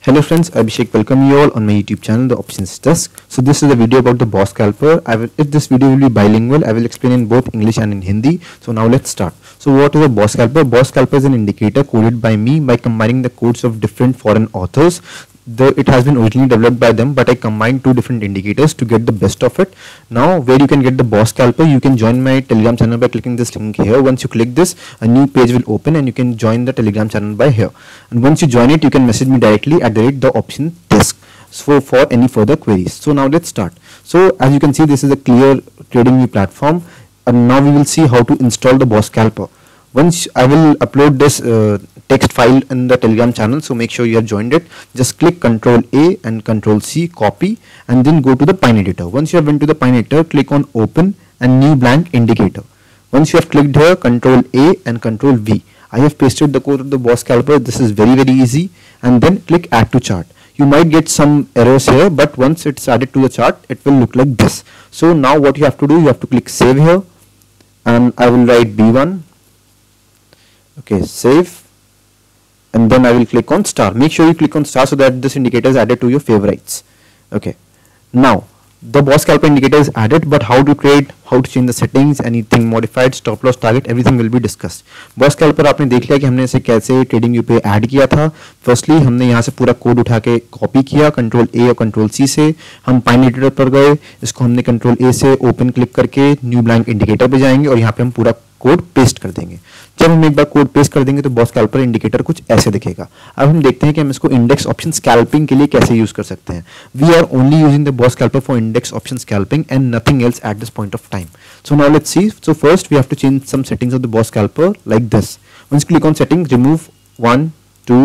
Hello friends, Abhishek welcome you all on my YouTube channel, The Options Desk. So this is a video about the Boss Scalper. If this video will be bilingual, I will explain in both English and in Hindi. So now let's start. So what is a Boss Scalper? Boss Scalper is an indicator coded by me by combining the codes of different foreign authors. It has been originally developed by them, but I combined two different indicators to get the best of it. Now where you can get the Boss Scalper, you can join my Telegram channel by clicking this link here. Once you click this, a new page will open and you can join the Telegram channel by here. And once you join it, you can message me directly at the option desk for any further queries. So now let's start. So as you can see, this is a clear TradingView platform, and now we will see how to install the Boss Scalper. Once I will upload this text file in the Telegram channel, so make sure you have joined it. Just click Ctrl A and Ctrl C, copy, and then go to the Pine editor. Once you have went to the Pine editor, click on Open and New Blank Indicator. Once you have clicked here, Ctrl A and Ctrl V. I have pasted the code of the Boss Scalper. This is very easy. And then click Add to Chart. You might get some errors here, but once it's added to the chart, it will look like this. So now what you have to do, you have to click Save here, and I will write B1. Okay, save, and then I will click on star. Make sure you click on star so that this indicator is added to your favorites. Okay, now the Boss Scalper indicator is added, but how to trade, how to change the settings, anything modified, stop loss, target, everything will be discussed. Boss Scalper आपने देख लिया कि हमने इसे कैसे TradingView पे add किया था. फर्स्टली हमने यहाँ से पूरा कोड उठा के कॉपी किया Ctrl A और Ctrl C से. हम पाइन एडिटर पर गए, इसको हमने Ctrl A से ओपन क्लिक करके न्यू ब्लैंक इंडिकेटर पे जाएंगे और यहाँ पे हम पूरा कोड पेस्ट कर देंगे. जब हम एक बार कोड पेस्ट कर देंगे तो Boss Scalper इंडिकेटर कुछ ऐसे दिखेगा. अब हम देखते हैं कि हम इसको इंडेक्स ऑप्शन स्कैल्पिंग के लिए कैसे यूज कर सकते हैं. We are only using the Boss Scalper for index option scalping and nothing else at this point of time. So now let's see. So first we have to change some settings of the Boss Scalper like this. Once you click on settings, remove 1, 2,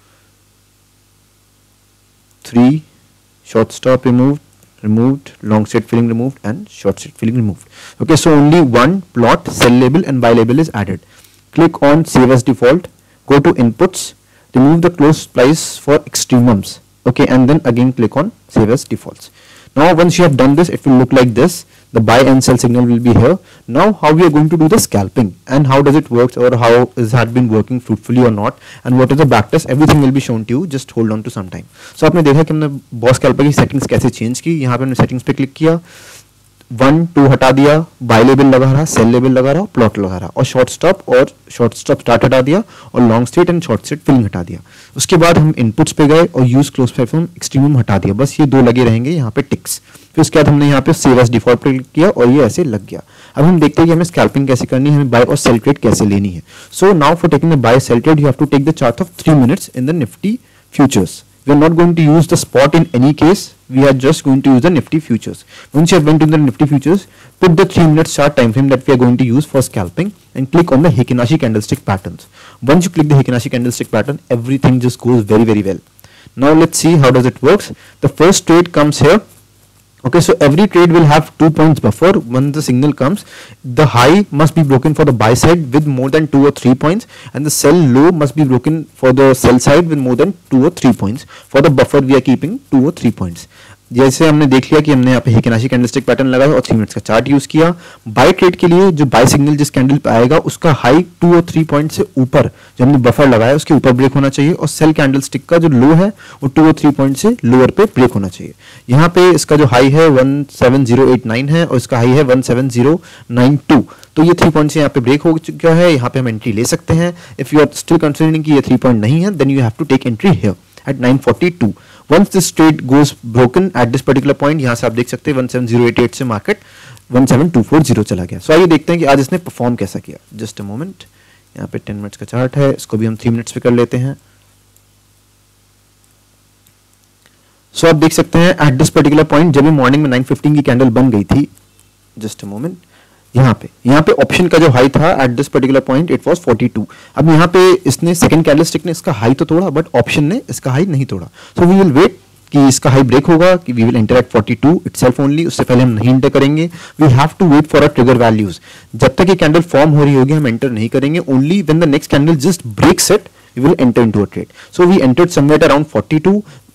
3, short stop removed, long straight filling removed, and short straight filling removed. Okay, so only one plot, sell label and buy label is added. Click on save as default, go to inputs, remove the close price for extremums. Okay, and then again click on save as defaults. Now once you have done this, it will look like this. The buy and sell signal will be here. Now how we are going to do the scalping and how does it work, or how is had been working fruitfully or not, and what is the backtest, everything will be shown to you. Just hold on to some time. So आपने देखा कि हमने Boss Scalper की settings कैसे change की. यहाँ पे हमने सेटिंग्स पे क्लिक किया, 1, 2 हटा दिया, बाय लेवल लगा रहा, सेल लेवल लगा रहा, प्लॉट लगा रहा, और शॉर्ट स्टॉप स्टार्ट हटा दिया, और long straight and short straight filling हटा दिया. उसके बाद हम इनपुट्स पे गए और यूज क्लोज प्लेटफॉर्म एक्सट्रीमम हटा दिया. बस ये दो लगे रहेंगे यहाँ पे टिक्स. फिर उसके बाद हमने यहाँ पे सेव एज डिफॉल्ट पे क्लिक किया और ये ऐसे लग गया. अब हम देखते हैं कि हमें स्कैल्पिंग कैसे करनी है, हमें बाय और सेल ट्रेड कैसे लेनी है. So now for taking the buy sell trade, you have to take the chart of 3 minutes in the Nifty futures. We are not going to use the spot in any case. We are just going to use the Nifty futures. Once you have went to the Nifty futures, put the 3 minute chart time frame that we are going to use for scalping and click on the Heikin-Ashi candlestick patterns. Once you click the Heikin-Ashi candlestick pattern, everything just goes very well. Now let's see how does it works. The first trade comes here. Okay, so every trade will have 2 points buffer. When the signal comes, the high must be broken for the buy side with more than 2 or 3 points, and the sell low must be broken for the sell side with more than 2 or 3 points. For the buffer we are keeping 2 or 3 points. जैसे हमने देख लिया कि हमने यहाँ पे Heikin-Ashi candlestick pattern लगाया और 3 मिनट्स का चार्ट यूज किया. बाय ट्रेड के लिए जो बाय सिग्नल जिस कैंडल पे आएगा उसका हाई 2 और 3 पॉइंट से ऊपर जो हमने बफर लगाया उसके ऊपर ब्रेक होना चाहिए, और सेल कैंडलस्टिक का जो लो है वो 2 और 3 पॉइंट से लोअर पे ब्रेक होना चाहिए. यहाँ पे इसका जो हाई है 17089 है और इसका हाई है 17092. तो ये 3 पॉइंट से यहाँ पे ब्रेक हो चुका है. यहाँ पे हम एंट्री ले सकते हैं. If you are still considering कि ये 3 पॉइंट नहीं है, then you have to take entry here at 942. Once this trade goes broken at this particular point, यहाँ से आप देख सकते हैं 17088 से मार्केट 17240 चला गया. सो आइए देखते हैं कि आज इसने परफॉर्म कैसा किया. जस्ट अ मोमेंट, यहाँ पे 10 मिनट्स का चार्ट है, इसको भी हम 3 मिनट्स पे कर लेते हैं. सो आप देख सकते हैं एट दिस पर्टिकुलर पॉइंट जब मॉर्निंग में 915 की कैंडल बन गई थी. जस्ट अ मोमेंट, यहाँ पे ऑप्शन का जो हाई था at this particular point it was 42. अब यहाँ पे इसने सेकंड कैंडलस्टिक ने इसका हाई तो तोड़ा, बट ऑप्शन ने इसका हाई नहीं तोड़ा. सो वी विल वेट कि इसका हाई ब्रेक होगा, कि we will enter at 42 itself only. उससे पहले हम नहीं एंटर करेंगे. We have to wait for a trigger values. जब तक ये कैंडल फॉर्म हो रही होगी हम एंटर नहीं करेंगे. Only when the next candle just breaks it we will enter into a trade. So we entered somewhere around 42.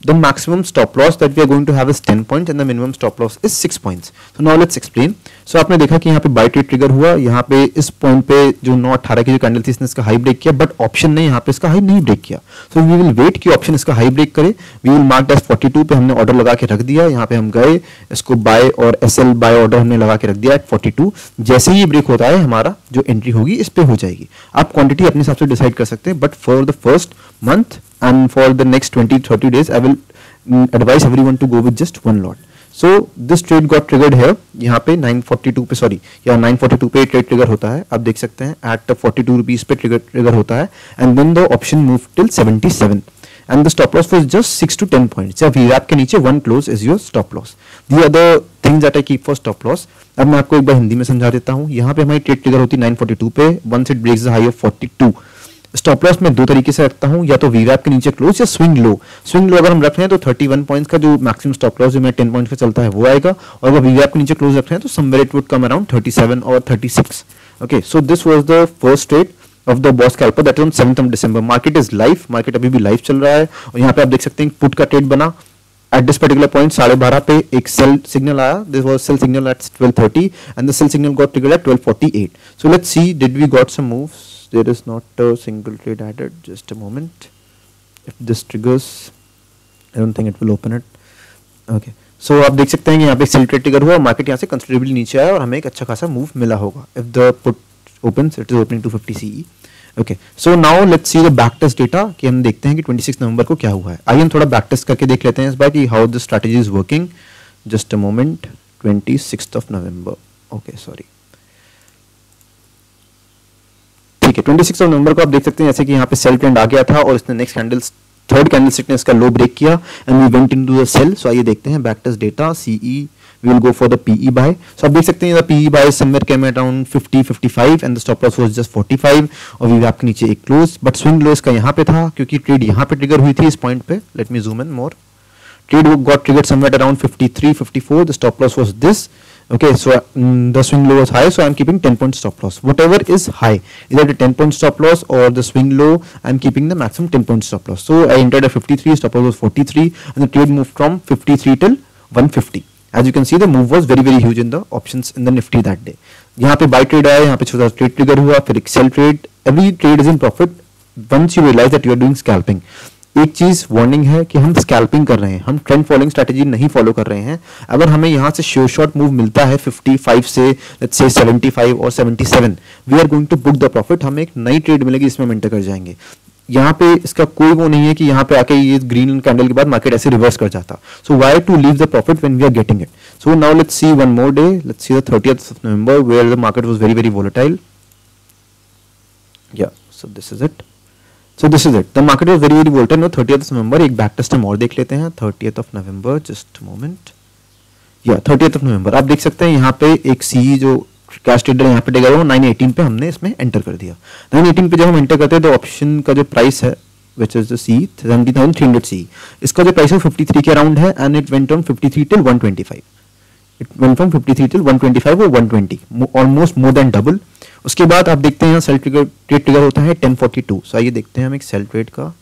the maximum stop loss that we are going to have is 10 points and the minimum stop loss is 6 points. So now let's explain. So आपने देखा कि यहाँ पे bye trade trigger हुआ, यहाँ पे इस point पे जो 9.18 की जो कैंडल थी इसने इसका हाई ब्रेक किया, बट ऑप्शन ने यहाँ पे इसका हाई नहीं ब्रेक किया. सो वी विल वेट कि ऑप्शन इसका हाई ब्रेक करे. वी विल मार्क एज 42 पे हमने ऑर्डर लगा के रख दिया. यहाँ पे हम गए, इसको बाय और एसएल बाय ऑर्डर हमने लगा के रख दिया एट 42. जैसे ही ब्रेक होता है हमारा जो एंट्री होगी इस पे हो जाएगी. आप क्वांटिटी अपने हिसाब से डिसाइड कर सकते हैं, but for the first month and for the next 20-30 days I will advise everyone to go with just one lot. So this trade got triggered here. यहाँ पे 942 पे सॉरी या 942 पे ट्रेड ट्रिगर होता है. आप देख सकते हैं एट 42 रुपीज पे ट्रिगर होता है and then the option move till 77 and the stop loss was just 6 to 10 points. या VWAP के नीचे one close is your stop loss. The other things that I keep for stop loss, अब मैं आपको एक बार हिंदी में समझा देता हूँ. यहाँ पे हमारी ट्रेड ट्रिगर होती है 942 पे, once it breaks the high of 42. Stop loss में दो तरीके से रखता हूं, या तो VWAP के नीचे क्लोज या स्विंग लो. स्विंग लो अगर हम रख रहे हैं तो 31 पॉइंट्स का जो मैक्सिमम स्टॉप लॉस जो मैं 10 पॉइंट्स का चलता है वो आएगा, और अगर VWAP के नीचे क्लोज रख रहे हैं तो somewhere it would come around 37 और 36. Okay, so this was the first trade of the boss scalper that is on 7th December. Market is live, market अभी भी लाइव चल रहा है, और यहाँ पे आप देख सकते हैं पुट का ट्रेड बना at this particular point 12:30 पे एक सेल सिग्नल आया. This was sell signal at 12:30 and the sell signal got triggered at 12:48. So let's see did we got some moves. There is not a single trade added. Just a moment. If this triggers, I don't think it will open it. Okay. So आप देख सकते हैं कि यहाँ पे sell trade trigger हुआ, market यहाँ से कंसिडरेबली नीचे आया और हमें एक अच्छा खासा मूव मिला होगा. If the put opens, it is opening 250 CE. Okay. So now let's see the backtest data कि हम देखते हैं कि 26 नवंबर को क्या हुआ है. आइए हम थोड़ा बैकटेस्ट करके देख लेते हैं इस बार कि how the strategy is working. Just a moment. 26th of November. Okay, sorry. ठीक है, 26 नवंबर को आप देख सकते हैं जैसे कि यहाँ पे सेल ट्रेंड आ गया था और इसने नेक्स्ट कैंडल्स थर्ड कैंडलस्टिक ने इसका लो ब्रेक किया and we went into the sell. So आइए देखते हैं backtest data. CE we will go for the PE buy. So आप देख सकते हैं the PE buy somewhere came around 50-55 and the stop loss was just 45 और VWAP के नीचे एक क्लोज, बट स्विंग लो इसका यहाँ पे था क्योंकि ट्रेड यहाँ पे ट्रिगर हुई थी इस पॉइंट पे. Let me zoom in more. Trade got triggered somewhere around 53-54. The stop loss was this. Okay, so the swing low was high, so I'm keeping 10 point stop loss. Whatever is high, either the 10 point stop loss or the swing low, I'm keeping the maximum 10 point stop loss. So I entered at 53, stop loss was 43, and the trade moved from 53 till 150. As you can see, the move was very huge in the options in the Nifty that day. यहाँ पे buy trade आया, यहाँ पे छोटा trade trigger हुआ, फिर एक sell trade. Every trade is in profit once you realize that you are doing scalping. एक चीज वार्निंग है कि हम स्कैल्पिंग कर रहे हैं, हम ट्रेंड फॉलोइंग स्ट्रेटजी नहीं फॉलो कर रहे हैं. अगर हमें यहाँ से श्योर शॉट मूव मिलता है 55 से लेट्स से 75 और 77, we are going to book the profit. हमें एक नई ट्रेड मिलेगी जिसमें हम एंटर कर जाएंगे. यहाँ पे इसका कोई वो नहीं है कि यहाँ पे आके ये ग्रीन कैंडल के बाद मार्केट ऐसे रिवर्स कर जाता. So why to leave the profit when we are getting it. So now let's see one more day. Let's see the 30th of November where the market was very volatile. Yeah so this is it. So this is it. The market was very volatile. No, 30th of November एक back test हम और देख लेते हैं. 30th of November, just a moment. Yeah, 30th of November. आप देख सकते हैं यहाँ पे एक CE जो कैश ट्रेडर यहाँ पे ट्रिगर हुआ 918 पे हमने इसमें एंटर कर दिया. 918 पे जब हम एंटर करते हैं तो ऑप्शन का जो प्राइस है which is the CE 70,300 CE, इसका जो प्राइस है 53 के अराउंड है and it went from 53 till 125. It went from 53 till 125 or 120, almost more than double. उसके बाद आप देखते हैं सेल ट्रेड ट्रिगर होता है 1042. सो आइए देखते हैं हम एक सेल ट्रेड का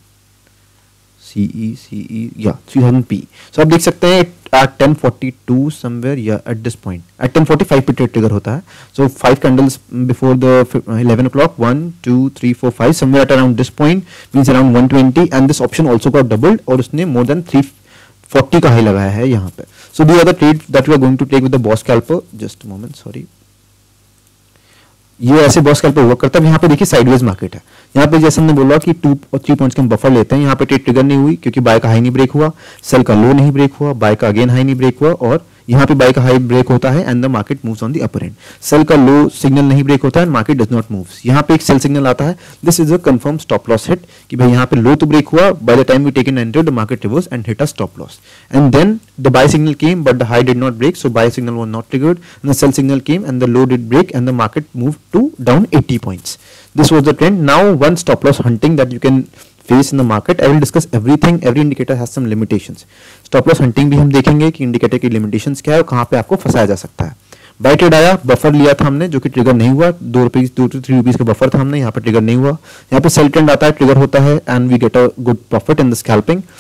CE या 3000P. सो आप देख सकते हैं at 1042 समवेयर या एट दिस पॉइंट एट 1045 पे ट्रेड ट्रिगर होता है. So 5 candles before the 11 o'clock 1 2 3 4 5 somewhere at around this point means around 120 and this option also got doubled और उसने मोर देन 340 का हाई लगाया है यहाँ पे. So the other trade that we are going to take with the boss scalper. Just a moment, sorry. ये ऐसे boss scalper work करता है. यहाँ पे देखिए साइडवेज मार्केट है. यहाँ पे जैसे हमने बोला कि 2 और 3 पॉइंट्स के हम बफर लेते हैं. यहाँ पे ट्रेड ट्रिगर नहीं हुई क्योंकि बाय का हाई नहीं ब्रेक हुआ, सेल का लो नहीं ब्रेक हुआ, बाय का अगेन हाई नहीं ब्रेक हुआ और यहाँ पे बाय का हाई ब्रेक होता है and the market moves on the upper end. Sell का लो सिग्नल नहीं ब्रेक होता है and market does not moves. यहाँ पे एक सेल सिग्नल आता है. This is a confirm stop loss hit कि भाई यहाँ पे लो तो ब्रेक हुआ, by the time we taken enter the market reverse and hit a stop loss and then the buy signal came but the high did not break. So buy signal was not triggered and the sell signal came and the low did break and the market moved to down 80 points. This was the trend. Now one stop loss hunting that you can face in the market. I will discuss everything. Every indicator has some limitations. Stop loss hunting भी हम देखेंगे कि indicator की limitations क्या है और कहाँ पे आपको फंसाया जा सकता है. बाय ट्रेड आया, बफर लिया था हमने जो कि ट्रिगर नहीं हुआ. 2 to 3 रुपीज का बफर था हमने, यहाँ पे ट्रिगर नहीं हुआ. यहाँ पे सेल ट्रेंड आता है, ट्रिगर होता है and we get a good profit in the scalping.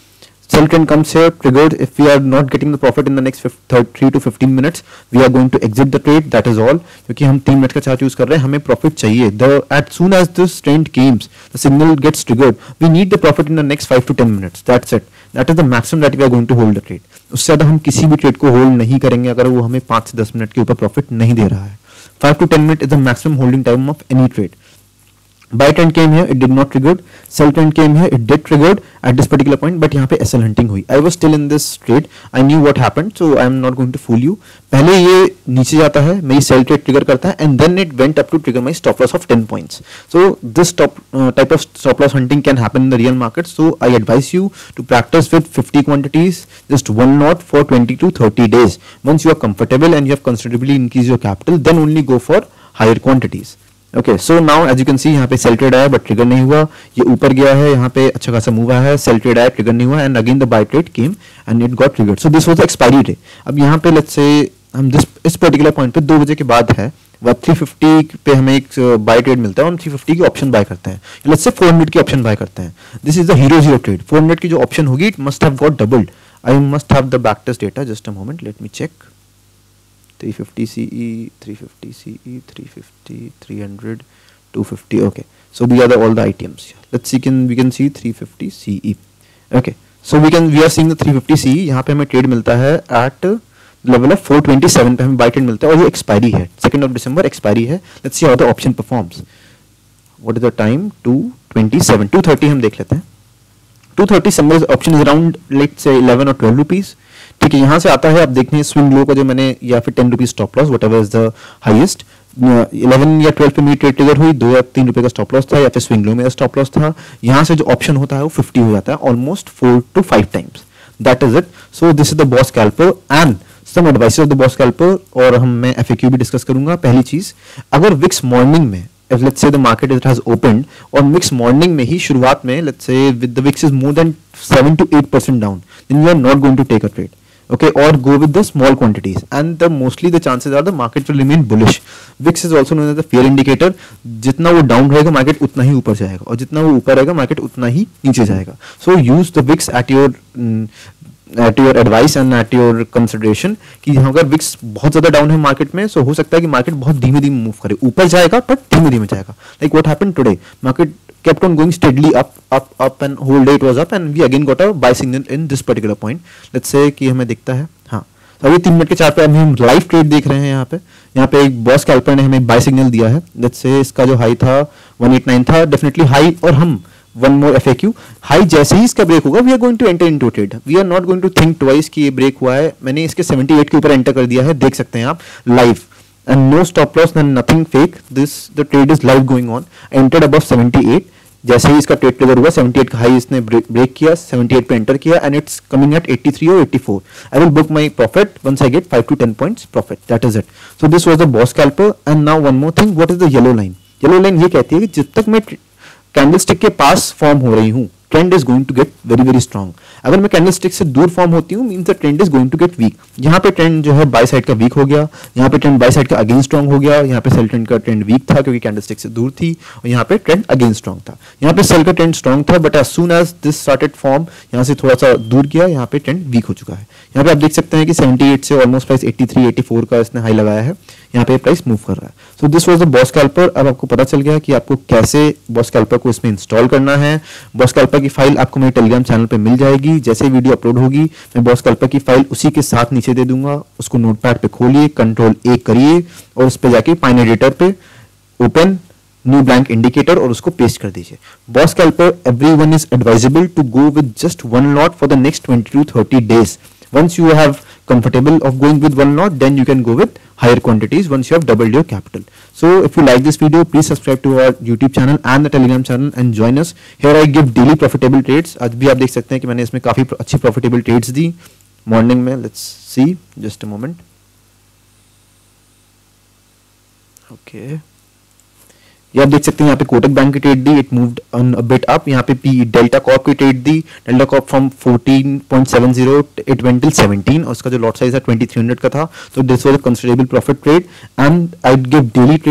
Sell trend comes here, triggered. If we are not getting the profit in the next 3 to 15 minutes, we are going to exit the trade. That is all. क्योंकि हम 3 minute का chart use कर रहे हैं, हमें profit चाहिए. As soon as this trend comes, the signal gets triggered. We need the profit in the next 5 to 10 minutes. That's it. That is the maximum that we are going to hold the trade. उससे ज़्यादा हम किसी भी trade को hold नहीं करेंगे अगर वो हमें 5 से 10 मिनट के ऊपर प्रॉफिट नहीं दे रहा है. 5 to 10 minutes is the maximum holding time of any trade. Buy trend came here, it did not triggered. Sell trend came here, it did triggered at this particular point, but यहाँ पे SL hunting हुई. I was still in this trade. I knew what happened, so I am not going to fool you. पहले ये नीचे जाता है, मेरी sell trade trigger करता है, and then it went up to trigger my stop loss of 10 points. So this type of stop loss hunting can happen in the real market. So I advise you to practice with 50 quantities, just one lot for 20 to 30 days. Once you are comfortable and you have considerably increased your capital, then only go for higher quantities. Okay so now as you can see यहाँ पे sell trade आया but trigger नहीं हुआ, ये ऊपर गया है, यहाँ पे अच्छा खासा मूव आया है, सेल ट्रेड आया, ट्रिगर नहीं हुआ, and again the buy trade came and it got triggered. So this was the expiry day. अब यहाँ पे लेट्स से हम इस पर्टिकुलर पॉइंट पे 2 बजे के बाद है, वह 350 पे हमें एक बाय ट्रेड मिलता है, हम 350 की ऑप्शन बाय करते हैं, लेट्स से 400 की ऑप्शन बाय करते हैं. This is the hero zero trade. 400 की जो ऑप्शन होगी it must have got doubled. I must have the back test data, just a moment, let me check. 350 CE, 350 CE, 350, 300, 250. Okay, so these are all the items. Let's see, we can see 350 CE. Okay, so we are seeing the 350 CE. यहाँ पे हमें trade मिलता है at level of 427 पे हमें bye trade मिलता है, और ये एक्सपायरी है, 2nd of December एक्सपायरी है. Let's see how the option performs. What is the time? 2:27, 2:30 हम देख लेते हैं. 2:30 December option is around let's say 11 or 12 rupees. ठीक है, यहाँ से आता है, आप देखते हैं स्विंग लो का जो मैंने, या फिर 10 rupees stop loss, whatever is the highest. 11 या 12 पे मेरी ट्रेड ट्रिगर हुई, 2 या 3 रुपए का स्टॉप लॉस था, या फिर स्विंग लो मेरा स्टॉप लॉस था. यहाँ से जो ऑप्शन होता है वो 50 हो जाता है, almost 4 to 5 times. That is it. So this is the boss scalper and some advice of the boss scalper. और मैं FAQ भी डिस्कस करूंगा. पहली चीज, अगर विक्स मॉर्निंग में, if let's say the market it has opened और mix morning में ही शुरुआत में, let's say with the VIX is more than 7 to 8% down, then you are not going to take a trade. Okay, or go with the small quantities, and mostly the chances are the market will remain bullish. VIX is also known as the fear indicator. जितना वो down रहेगा market उतना ही ऊपर जाएगा, और जितना वो ऊपर रहेगा मार्केट उतना ही नीचे जाएगा. So use the VIX at your advice and at your consideration. कि अगर VIX बहुत ज्यादा डाउन है मार्केट में, so हो सकता है कि मार्केट बहुत धीमे धीमे मूव करे, ऊपर जाएगा पर धीमे धीमे जाएगा. Like what happened today, market kept on going steadily up and whole day it was up, and we again got a buy signal in this particular point. Let's say कि हमें दिखता है, हाँ, तो अभी 3 मिनट के चार्ट पे हम लाइव ट्रेड देख रहे हैं. यहाँ पे एक बॉस स्कैल्पर ने हमें बाय सिग्नल दिया है. लेट्स से इसका जो हाई था 189 था, डेफिनेटली हाई, और हम वन मोर FAQ, हाई जैसे ही इसका ब्रेक होगा we are going to enter into trade. We are not going to think twice कि ये ब्रेक हुआ है. मैंने इसके 78 के ऊपर एंटर कर दिया है, देख सकते हैं आप live, and no stop loss and nothing fake. The trade is live going on. Entered above 78. जैसे ही इसका ट्रेड ट्रिगर हुआ, 78 का हाई इसने ब्रेक किया, 78 पे एंटर किया, एंड इट्स कमिंग एट 83 और 84. I will book my profit once I get 5 to 10 points profit. That is it. So this was the boss scalper. And now one more thing, what is the yellow line? Yellow line ये कहती है कि जब तक मैं candlestick के पास form हो रही हूँ, trend is going to get very very strong. अगर मैं कैंडलस्टिक से दूर फॉर्म होती हूँ, means the trend is going to get weak. यहाँ पे ट्रेंड जो है बाय साइड का वीक हो गया, यहाँ पे ट्रेंड बाय साइड का अगेन स्ट्रॉन्ग हो गया, यहाँ पे सेल ट्रेंड का ट्रेंड वीक था क्योंकि कैंडलस्टिक से दूर थी, और यहाँ पे ट्रेंड अगेन स्ट्रॉन्ग था. यहाँ पे सेल का ट्रेंड स्ट्रॉन्ग था, but as soon as this started form, यहाँ से थोड़ा सा दूर गया, यहाँ पे ट्रेंड वीक हो चुका है. यहाँ पे आप देख सकते हैं कि 78 से ऑलमोस्ट प्राइस 83 84 का इसने हाई लगाया है, यहाँ पे प्राइस मूव कर रहा है. So this was the boss scalper. अब आपको पता चल गया कि आपको कैसे बॉस स्कैल्पर को इसमें इंस्टॉल करना है. बॉस स्कैल्पर की फाइल आपको मेरे टेलीग्राम चैनल पे मिल जाएगी. जैसे वीडियो अपलोड होगी मैं बॉस स्कैल्पर की फाइल उसी के साथ नीचे दे दूंगा. उसको नोटपैड पे खोलिए, Ctrl+A करिए, और उस पे जाके पाइन एडिटर पे ओपन न्यू ब्लैंक इंडिकेटर और उसको पेस्ट कर दीजिए. Boss scalper everyone is advisable to go with just one lot for the next 20 to 30 days. Once you have comfortable of going with one lot, then you can go with higher quantities once you have doubled your capital. So if you like this video, please subscribe to our YouTube channel and the Telegram channel and join us. Here I give daily profitable trades. आज भी आप देख सकते हैं कि मैंने इसमें काफी अच्छी profitable trades दी मॉर्निंग में. Let's see, just a moment. Okay. ये आप देख सकते हैं यहाँ पे कोटक बैंक की ट्रेड दी, it moved on a bit up. यहाँ पे डेल्टा कॉर्प की ट्रेड दी, Delta Corp from 14.70 it went till 17, और उसका जो लॉट साइज है 2300 का था. तो this was a considerable profit trade, and I give daily trades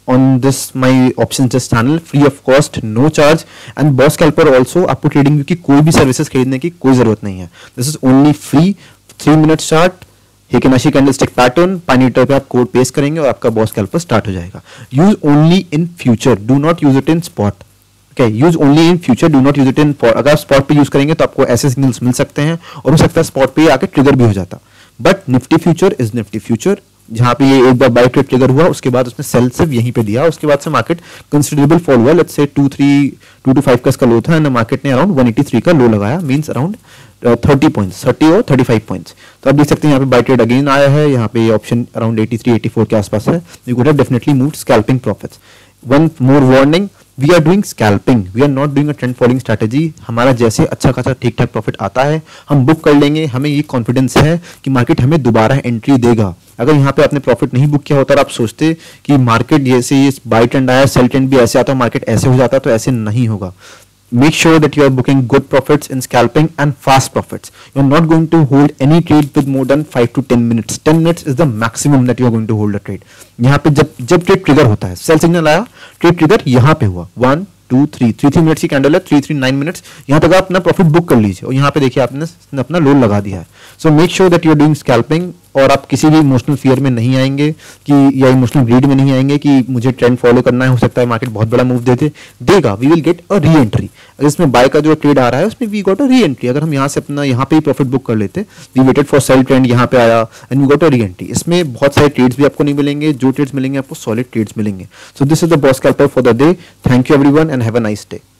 on this my options just channel, free of cost, no charge. And Boss Scalper also आपको trading की कोई भी सर्विसेज खरीदने की कोई जरूरत नहीं है. This is only free. 3 minute chart, Heikin-Ashi candlestick pattern, Pine Editor पे आप कोड पेस्ट करेंगे और आपका बॉस स्कैल्पर स्टार्ट हो जाएगा. Use only in future, do not use it in spot. Okay, use only in future, do not use it in. अगर आप spot पे यूज करेंगे तो आपको ऐसे सिग्नल्स मिल सकते हैं और हो सकता है स्पॉट पे आके ट्रिगर भी हो जाता. But Nifty future is Nifty future. जहां पे ये एक बार बाय ट्रेड ट्रिगर हुआ, उसके बाद उसने सेल सिर्फ यहीं पे दिया, उसके बाद से मार्केट कंसिडरेबल फॉल हुआ. लेट्स से 2 to 5 का इसका लो था एंड मार्केट ने अराउंड 183 का लो लगाया, मींस अराउंड 30 पॉइंट्स, 30 और 35 पॉइंट्स. तो आप देख सकते हैं यहाँ पे बाय ट्रेड अगेन आया है, यहाँ पे ऑप्शन अराउंड 83-84 के आसपास है. You could have definitely moved scalping profits. One more warning, we are doing scalping, we are not doing a trend following strategy. हमारा जैसे अच्छा खासा ठीक ठाक प्रॉफिट आता है हम बुक कर लेंगे, हमें ये कॉन्फिडेंस है कि मार्केट हमें दोबारा एंट्री देगा. अगर यहाँ पे आपने प्रॉफिट नहीं बुक किया होता और आप सोचते कि मार्केट जैसे ये बाय ट्रेंड आया, सेल ट्रेंड भी ऐसे आता, मार्केट ऐसे हो जाता, तो ऐसे नहीं होगा. Make sure that you are booking good profits in scalping and fast profits. You are not going to hold any trade with more than 5 to 10 minutes. 10 minutes is the maximum that you are going to hold a trade. यहाँ पे जब trade trigger होता है, sell signal आया, trade trigger यहाँ पे हुआ, 1 2 3 minutes की कैंडल है, 3 मिनट्स, यहाँ तक आप अपना प्रॉफिट बुक कर लीजिए और यहाँ पे देखिए आपने अपना लोन लगा दिया है. So make sure that you are doing scalping और आप किसी भी इमोशनल फियर में नहीं आएंगे कि या इमोशनल ग्रीड में नहीं आएंगे कि मुझे ट्रेंड फॉलो करना है, हो सकता है मार्केट बहुत बड़ा मूव देगा. We will get a re entry. अगर इसमें बाय का जो ट्रेड आ रहा है उसमें we got a re entry. अगर हम यहाँ से अपना यहाँ पे ही प्रॉफिट बुक कर लेते, we waited for sell trend, यहाँ पे आया and we got a re entry. इसमें बहुत सारे ट्रेड्स भी आपको नहीं मिलेंगे, जो ट्रेड्स मिलेंगे आपको सॉलिड ट्रेड्स मिलेंगे. So this is the boss scalper for the day. Thank you everyone and have a nice day.